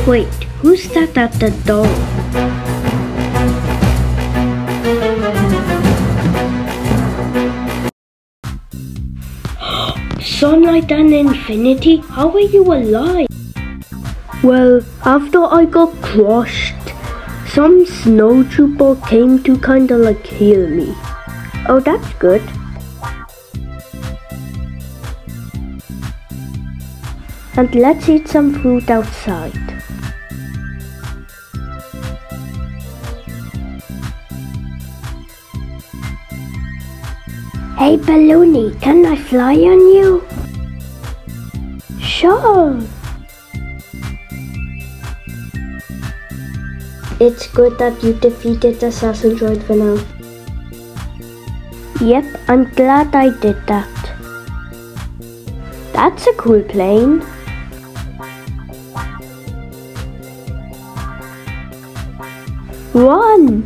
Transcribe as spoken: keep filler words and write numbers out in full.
Wait, who's that at the door? Sunlight and Infinity, how are you alive? Well, after I got crushed, some snow trooper came to kinda like heal me. Oh, that's good. And let's eat some food outside. Hey Balloony, can I fly on you? Sure. It's good that you defeated Assassin Droid for now. Yep, I'm glad I did that. That's a cool plane. Run!